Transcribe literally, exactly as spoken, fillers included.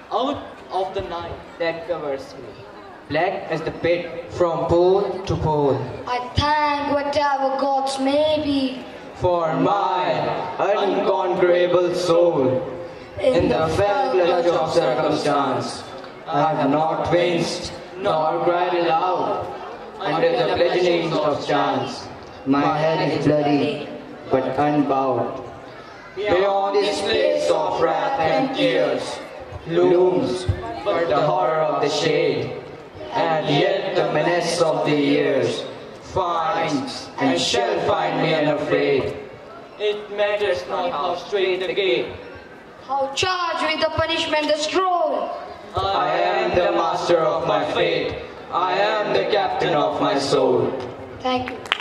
out of the night that covers me. Black as the pit from pole to pole. I thank whatever gods may be For my unconquerable soul. In the fell clutch of circumstance, I have not winced nor cried aloud under the bludgeonings of chance. My head is bloody, but unbowed. Beyond this place of wrath and tears looms but the horror of the shade, and yet the menace of the years finds and shall find me unafraid. It matters not how straight the gate. how charged with the punishment the scroll. I am the master of my fate. I am the captain of my soul. Thank you.